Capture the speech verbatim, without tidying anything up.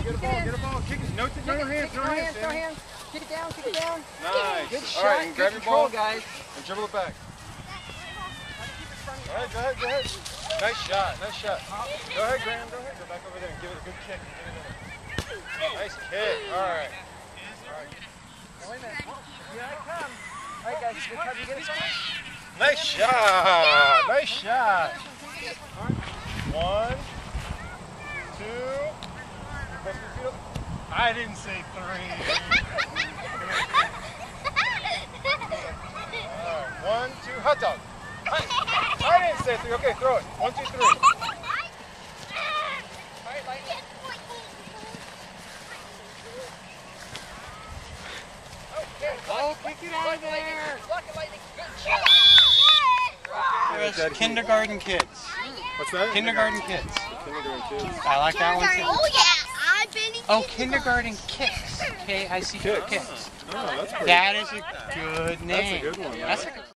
get a ball, get a ball. Kick it. No, no hands, no hands, no hands. Kick it down, kick it down. Nice. Good shot. All right, and grab your ball, guys. And dribble it back. All right, go ahead, go ahead. Nice shot, nice shot. Go ahead, Graham, go ahead. Go back over there and give it a good kick. Nice kick. All right. All right. Now, wait a minute. Here I come. All right, guys, good try to get it. Nice shot. Nice shot. One, two. I didn't say three. All right, one, two, hot dog. I didn't say three. Okay, throw it. One, two, three. All right, Lightning. Okay, oh, kick it out of there. Block it, Lightning. There's kindergarten kids. What's that? Kindergarten kids. Kindergarten kids. I like that one too. Oh yeah, I've been in Oh, kindergarten kicks. K I C K. Kicks. Oh, that's pretty. That is a good name. That's a good one. That's a good